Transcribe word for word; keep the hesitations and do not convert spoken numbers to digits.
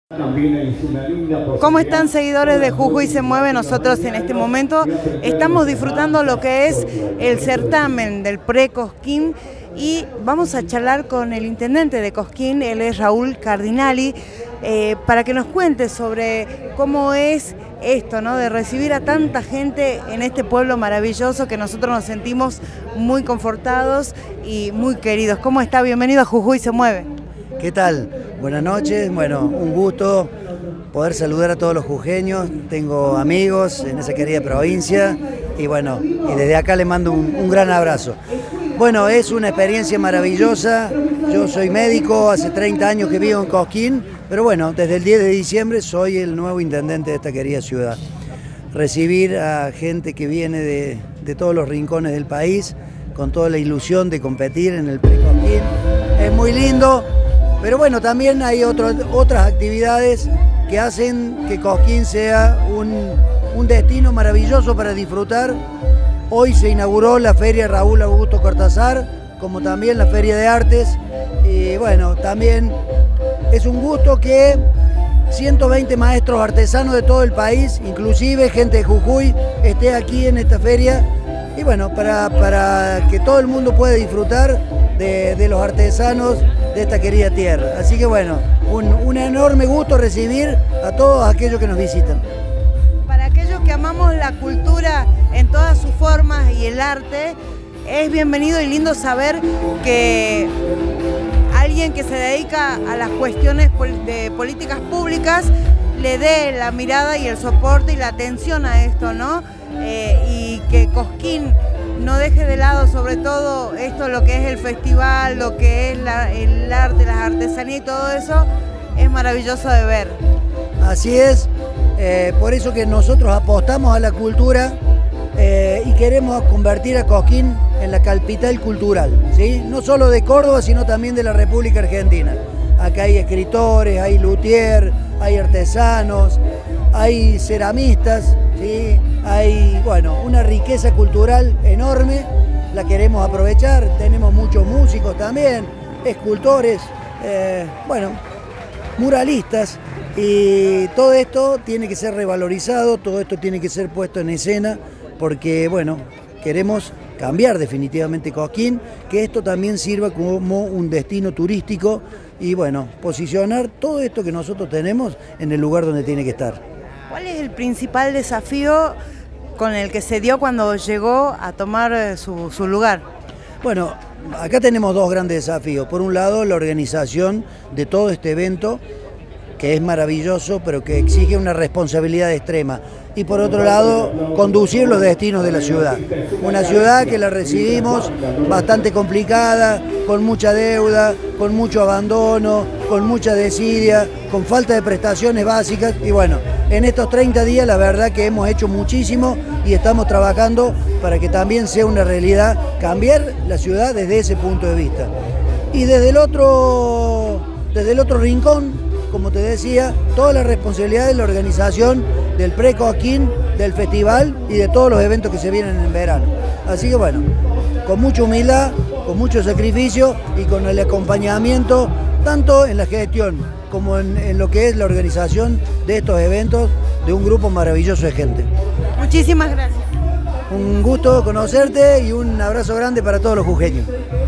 ¿Cómo están, seguidores de Jujuy se mueve? Nosotros en este momento estamos disfrutando lo que es el certamen del pre-Cosquín y vamos a charlar con el intendente de Cosquín, él es Raúl Cardinali, eh, para que nos cuente sobre cómo es esto, ¿no?, de recibir a tanta gente en este pueblo maravilloso que nosotros nos sentimos muy confortados y muy queridos. ¿Cómo está? Bienvenido a Jujuy se mueve. ¿Qué tal? Buenas noches, bueno, un gusto poder saludar a todos los jujeños, tengo amigos en esa querida provincia y bueno, y desde acá les mando un, un gran abrazo. Bueno, es una experiencia maravillosa, yo soy médico, hace treinta años que vivo en Cosquín, pero bueno, desde el diez de diciembre soy el nuevo intendente de esta querida ciudad. Recibir a gente que viene de, de todos los rincones del país, con toda la ilusión de competir en el pre-Cosquín, es muy lindo. Pero bueno, también hay otro, otras actividades que hacen que Cosquín sea un, un destino maravilloso para disfrutar. Hoy se inauguró la Feria Raúl Augusto Cortázar, como también la Feria de Artes. Y bueno, también es un gusto que ciento veinte maestros artesanos de todo el país, inclusive gente de Jujuy, esté aquí en esta feria. Y bueno, para, para que todo el mundo pueda disfrutar de, de los artesanos de esta querida tierra. Así que bueno, un, un enorme gusto recibir a todos aquellos que nos visitan. Para aquellos que amamos la cultura en todas sus formas y el arte, es bienvenido y lindo saber que alguien que se dedica a las cuestiones de políticas públicas le dé la mirada y el soporte y la atención a esto, ¿no? Eh, y que Cosquín no deje de lado sobre todo esto, lo que es el festival, lo que es la, el arte, las artesanías y todo eso, es maravilloso de ver. Así es, eh, por eso que nosotros apostamos a la cultura eh, y queremos convertir a Cosquín en la capital cultural, ¿sí? No solo de Córdoba, sino también de la República Argentina. Acá hay escritores, hay luthier, hay artesanos, hay ceramistas, ¿sí? Hay, bueno, una riqueza cultural enorme, la queremos aprovechar, tenemos muchos músicos también, escultores, eh, bueno, muralistas, y todo esto tiene que ser revalorizado, todo esto tiene que ser puesto en escena, porque, bueno, queremos cambiar definitivamente Cosquín, que esto también sirva como un destino turístico y, bueno, posicionar todo esto que nosotros tenemos en el lugar donde tiene que estar. ¿Cuál es el principal desafío con el que se dio cuando llegó a tomar su, su lugar? Bueno, acá tenemos dos grandes desafíos. Por un lado, la organización de todo este evento, que es maravilloso, pero que exige una responsabilidad extrema. Y por otro lado, conducir los destinos de la ciudad. Una ciudad que la recibimos bastante complicada, con mucha deuda, con mucho abandono, con mucha desidia, con falta de prestaciones básicas. Y bueno, en estos treinta días la verdad que hemos hecho muchísimo y estamos trabajando para que también sea una realidad cambiar la ciudad desde ese punto de vista. Y desde el otro, desde el otro rincón, como te decía, toda la responsabilidad de la organización del pre-Cosquín, del festival y de todos los eventos que se vienen en verano. Así que bueno, con mucha humildad, con mucho sacrificio y con el acompañamiento, tanto en la gestión como en, en lo que es la organización de estos eventos, de un grupo maravilloso de gente. Muchísimas gracias. Un gusto conocerte y un abrazo grande para todos los jujeños.